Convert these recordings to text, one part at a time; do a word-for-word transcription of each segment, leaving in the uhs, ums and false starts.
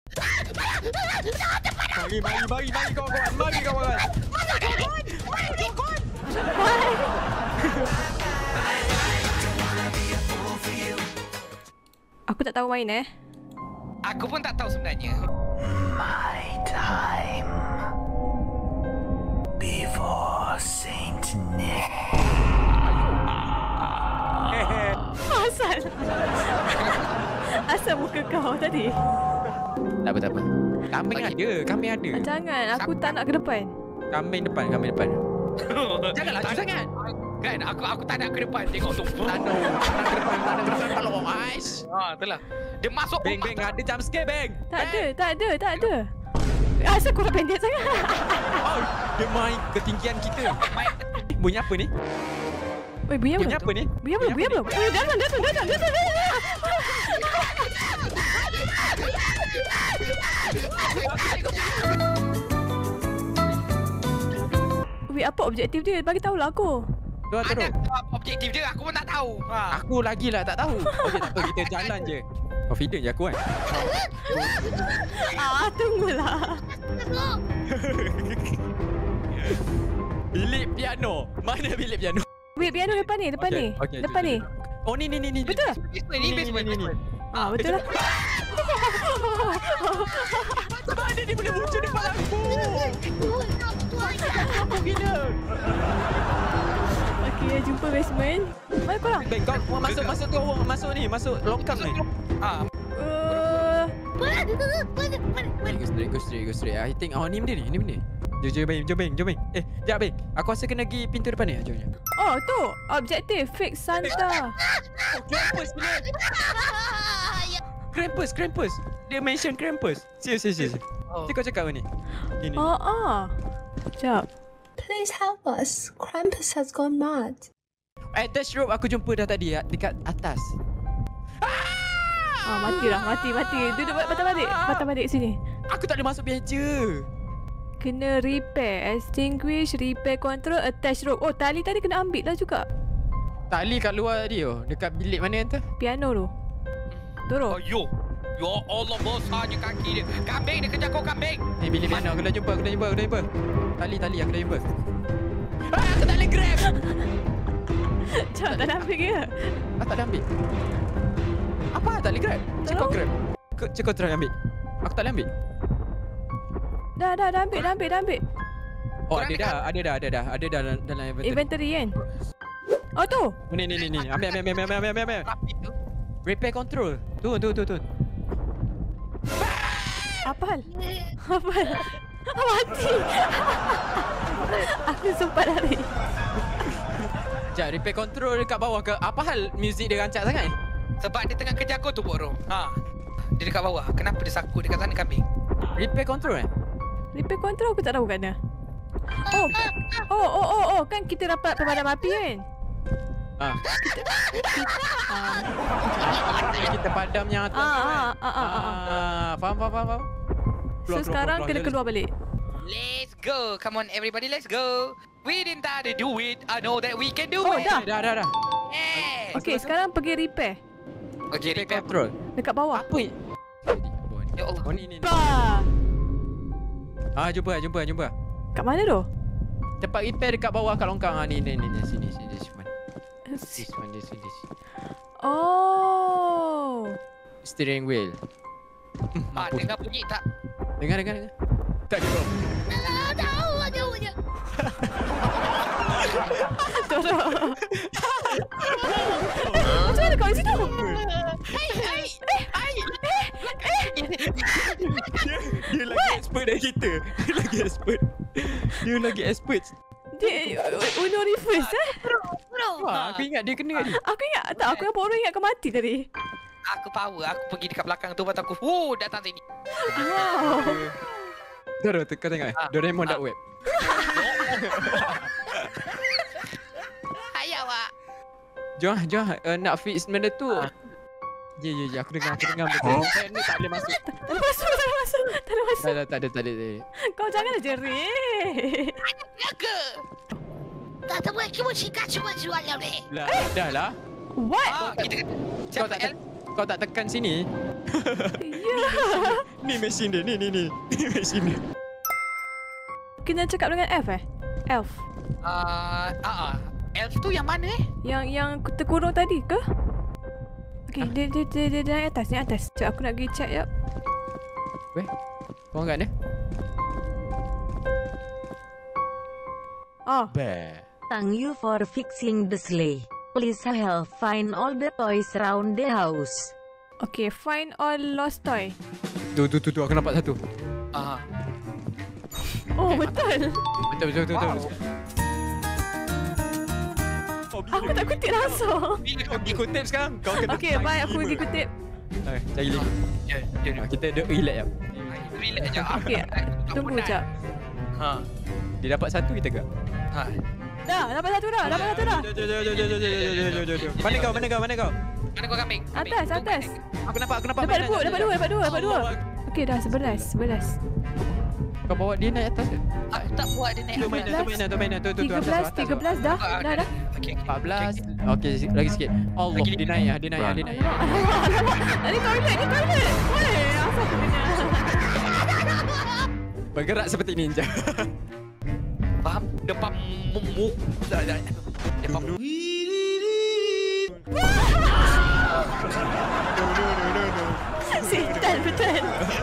Mari, mari, mari, mari kawan-kawan. Mari kawan-kawan. Mana dukun? Mana dukun? Aku tak tahu main eh. Aku pun tak tahu sebenarnya. My time before Saint Nick. Asal. Asal muka kau tadi. Tak apa, tak apa. Kambing ada, kambing ada. Jangan, aku tak nak ke depan. Kambing depan, kambing depan. Jangan laju sangat. Kan aku aku tak nak ke depan tengok tu. Tak nak. Tak nak ke depan, tak nak ke depan kalau ais. Ha, itulah. Dia masuk Beng, beng, ada jump scare, beng. Tak ada, tak ada, tak ada. Asal korang pendek sangat. Oh, dia main ketinggian kita. Bunyi apa ni? Weh, bunyi apa? Bunyi apa ni? Bunyi apa? Bunyi apa? Weh, datang, datang, datang, datang. Weh, apa objektif dia? Bagi tahulah aku. Tu lah, teruk. Ada objektif dia aku pun tak tahu. Ha. Aku lagi lah tak tahu. Okey, tak apa, kita jalan je. Confident je aku kan. Ah, tunggulah. Bilik piano. Mana bilik piano? Weh, piano depan ni, depan ni. Okey, Depan ni. Oh, ni, ni, ni, ni. Betul? Basement ni, basement ni. Ah, betul lah. Mana dia boleh muncul depan aku? Apa gila? Okey, jumpa basement. Mana korang? Beng, kau kau masuk, masuk tu orang. Masuk ni, masuk longkang ni. Ha. Uh, Go straight, go straight, go straight. I think, oh ni benda ni, ni benda. Jom, jom, Beng, jom, Beng, jom, Beng. Eh, sekejap, Beng. Aku rasa kena pergi pintu depan ni. Jom, jom. oh, tu. Objektif. Fake Santa. Oh, Krampus bila? Krampus, Krampus. Dia mention Krampus. Serius, serius, serius. Oh. Nanti kau cakap apa ni? Ini. Oh, ah. Sekejap. Please help us. Krampus has gone mad. Attach rope aku jumpa dah tadi dekat atas. Ah, matilah. Mati, mati. Duduk patah balik. Patah balik sini. Aku tak ada masuk meja. Kena repair. Extinguish, repair control, attach rope. Oh, tali tadi kena ambil lah juga. Tali kat luar tadi oh. Dekat bilik mana tu? Piano tu. Turun. Oh, yo. Ya Allah, besarnya kaki dia. Kambing dia kejar kau, kambing. Ni bilik mana? Aku dah jumpa, aku dah jumpa, aku dah jumpa. Tali, tali aku dah jumpa. Ah, aku tak boleh grab. Sekejap, tak nak ambil ke? Ah, tak boleh ambil. Apa tak boleh grab? Cik kau grab. Kau- Cik kau try ambil. Aku tak boleh ambil. Dah, dah, dah ambil, dah ambil, dah ambil. Oh, Korang ada dekat- dah, ada dah, ada dah. Ada dah dalam, dalam inventory. Inventory kan? Oh, tu. Ni, ni, ni, ni. Ambil, ambil, ambil, ambil, ambil, ambil, ambil. Rapi tu. Repair control. Tu, tu, tu, tu. Apa hal? Apa hal? Mati. Aku sempat lari. Sekejap, repair control dekat bawah ke? Apa hal muzik dia rancak sangat? Sebab dia tengah kejar kau tu, Bok Rom. Ha. Dia dekat bawah. Kenapa dia sakut dekat sana, kambing? Repair control eh? Repair control aku tak tahu kan dah. Oh. Oh, oh, oh, oh. Kan kita dapat pemadam api kan? Ah. Ah, Kita padam yang atas. ah, tu, kan? ah, ah, ah, ah. Ah, faham, faham, faham, faham. So sekarang kena keluar balik. Let's go. Come on, everybody. Let's go. We didn't try to do it. I know that we can do Oh, it. dah. Dah, dah, dah. Yeah. Okey, sekarang pergi repair. Okay, Repair repair. control. Dekat bawah. Apa ni? Ya Allah. Oh, ni, ni, ni. Bah. Ah, jumpa, jumpa, jumpa. Kat mana tu? Tempat repair dekat bawah kat longkang. Ah, ni, ni, ni, ni. Sini, sini, this one. This Si- one, this one, this. Oh. Steering wheel. Ah, dengar bunyi tak? Dengar, dengar, dengar. Tak ada, bro. Tolong. Macam mana kau di situ? Dia lagi expert dari kita. Dia lagi expert. Dia lagi expert. Dia Uno reverse eh? Wah, aku ingat dia kena tadi. Aku ingat tak, aku yang orang ingat kau mati tadi. Aku power. Aku pergi dekat belakang tu. Lepas aku, wuh, datang sini. Wow. Doro, kau tengok eh. Ah. Doraemon Ah. dark web. Ayah, Wak. Jom, jom. Uh, nak fix benda tu. Ah. Ya, ya, ya. Aku dengar, aku dengar betul. Saya ni tak boleh masuk. Tak ada masuk, tak ada masuk. Tak ada masuk. Tak ada, tak ada, tak ada. tak ada. Kau janganlah jerit. 那个，大家我给我去干什么去完了嘞？ Lah, dah lah. What? Ah, kita Kau siapa tak L? kau tak tekan sini. Ya. Ni mesin dia, ni ni ni. Ni mesin dia. Kena cakap dengan F eh? Elf. Ah, uh, uh, elf tu yang mana eh? Yang yang terkurung tadi ke? Okey, Ha? dia, dia, dia, dia, dia naik atas, naik atas. Sekejap aku nak pergi check jap. Weh, kau angkat dia. Oh, Bear. Thank you for fixing the sleigh. Please help find all the toys around the house. okey. Find all lost toy. Tu tu tu tu aku nampak satu. Ah, Oh, betul. Betul betul betul. Wow. betul. Aku tak kutip langsung. Kau pergi kutip sekarang. Kau kena. Okey, baik aku pergi kutip. Hai, cari lagi. ya, ya. Ha, kita duduk relax jap. Relax je. Okey, tunggu jap. Ha. Dia dapat satu kita ke? Ha. Dah, dapat satu dah, dapat satu dah. Jom, jom, jom, jom, jom, jom, jom, jom, jom, jom. Mana kau? Mana kau? Mana kau? Mana kau kambing? Kambing. Atas, Tunggu atas. ni. Aku nampak, aku nampak. Dapat mainan. dua, dapat dua, dapat dua, dapat dua. Allah. Okey, dah sebelas, sebelas. Kau bawa dia naik atas ke? Aku tak buat dia naik. Tu mainan, tu mainan, tu mainan, tu tu tu. Tiga atas, belas, atas, tiga atas. belas dah, Ah, dah dah. Okey, okey. empat belas. Okey, lagi sikit. Allah, Lagi dia naik ah, dia naik ah, dia naik. Ini toilet, ini toilet. Weh, asal aku kena. Bergerak seperti ninja. Faham? Depan mumuk. Dah, dah. Depan mumuk. Setan betul.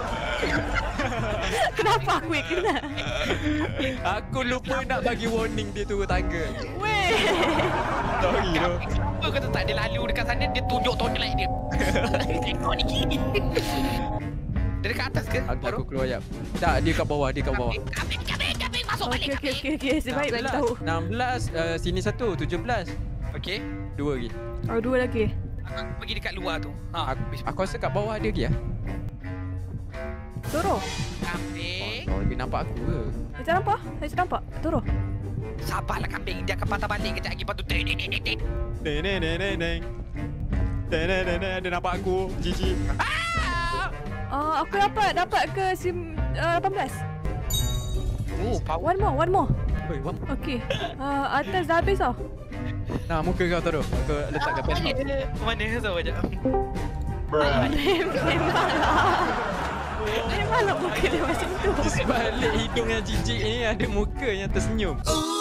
Kenapa aku yang kena? Aku lupa nak bagi warning dia turun tangga. Weh. Sorry tu. Apa kata tak dia lalu dekat sana, dia tunjuk toilet dia. Tengok ni kiri. Dia dekat atas ke? Aku, aku keluar jap. Tak, dia kat bawah, dia kat bawah. Kambing, kambing, kambing. Masuk balik Okey, okey, kambing. okey, okey. Sebaik bagi tahu. enam belas, uh, sini satu, tujuh belas. Okey. Dua lagi. Oh, dua lagi. Aku pergi dekat luar tu. Ha. Aku, aku rasa kat bawah ada lagi ah. Toro. Kambing. Oh, dia nampak aku ke? Saya tak nampak. Saya tak nampak. Toro. Sabarlah kambing. Dia akan patah balik kejap lagi. Lepas tu. Ding, ding, ding, ding. Neng neng neng neng neng. Neng neng neng neng, dia nampak aku. Gigi. Ah, aku dapat dapat ke sim uh, lapan belas. Oh, power. One more, one more. Oi, wam. Okey. Uh, atas dah habis tau. Nah, muka kau taruh. Aku letak kat pen. Mana sama je. Memanglah. Memanglah muka dia macam tu. Di sebalik hidung yang jijik ni ada muka yang tersenyum.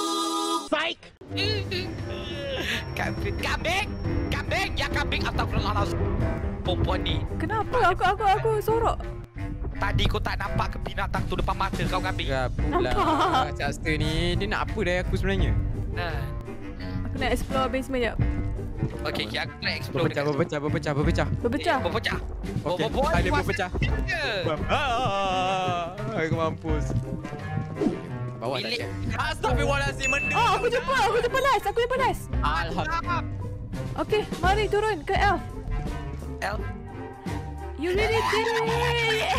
Kambing. Kambing. Kambing. Ya kambing. Astagfirullahaladzim. Perempuan ni. Kenapa aku aku aku sorok? Tadi kau tak nampak ke binatang tu depan mata kau kambing? Gap pula. Nampak. Chester ni, dia nak apa dari aku sebenarnya? Nah. Aku nak explore basement jap. Okey, okay, aku nak explore Berpecah, dekat berpecah, berpecah, berpecah. Berpecah. Berpecah. Okey, Berbual ada kuasa berpecah. dia. Ah, aku mampus. Bawah tak Bilik. ada. Astagfirullahalazim, benda. Oh, aku jumpa. Aku jumpa last. Aku jumpa last. Alhamdulillah. Okey, mari turun ke elf. El. You really did it.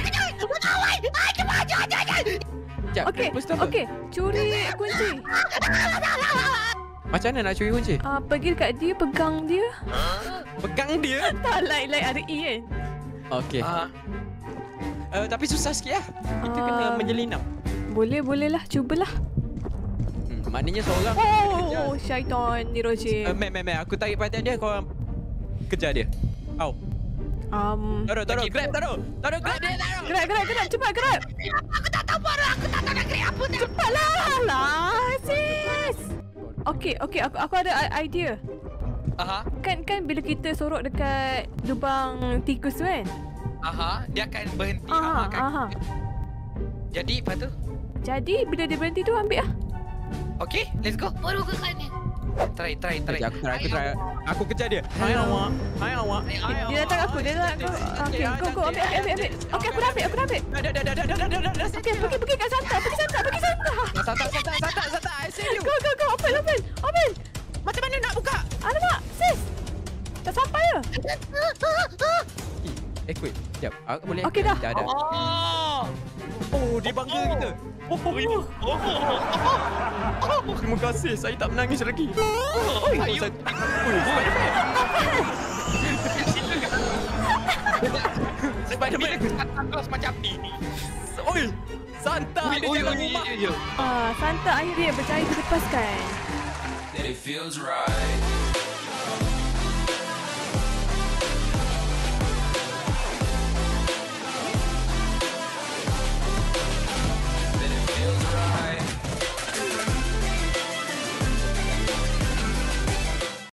Sekejap, Okey, lepas tu apa? okey. Curi kunci. Macam mana nak curi kunci? Ah, pergi dekat dia, pegang dia. Pegang dia. Tak like like ada E kan? Okey. Ah, Uh, tapi susah sikit lah. Kita kena Um, menyelinap. Boleh, boleh lah. Cubalah. Hmm, maknanya seorang kena kejar. Oh, syaitan ni Roger. Uh, Mek, mek, mek. Aku tarik perhatian dia, kau kejar dia. Au. Um, Taruh, taruh. Grab, taruh. Taruh, grab dia, taruh. gerak, gerak, gerak. Cepat, gerak. Aku tak tahu baru. Aku tak tahu nak kira apa tu. Cepatlah lah, sis. Okey, okey. Aku, aku ada i- idea. aha, Kan, kan bila kita sorok dekat lubang tikus tu kan? aha, dia akan berhenti. Aha, Aha, kan. aha. Jadi, lepas tu. Jadi bila dia berhenti tu ambil lah. Okey, let's go. Baru ke kan ni. Try, try, try. Sekejap, aku try, aku try. Aku kejar dia. Hai awak. Hai awak. Hai awak. Dia datang aku, dia datang aku. Okey, go, go. Ambil, ambil, ambil, ambil. Okey, aku dah ambil, aku dah ambil. Dah, dah, dah, dah, dah, dah, dah, dah, dah. Okey, pergi, pergi kat Santa. Pergi Santa, pergi Santa. Santai, santai, santai, santai. I see you. Go, go, go. Open, open. Open. Macam mana nak buka? Alamak, sis. Tak sampai ke? Eh, quick. Sekejap. Aku boleh. Okey, dah. Dah, dah. Oh, Oh, dia bangga kita. Oh, oh, oh. Terima kasih. Saya tak menangis lagi. Oh, Ayu. saya... Ui, Spiderman. Spiderman. Santa Claus macam ni. Oi, Santa. Ui, Dia ui, jalan ui, rumah. ui, ui. Ah, Santa akhirnya berjaya dilepaskan. That it feels right.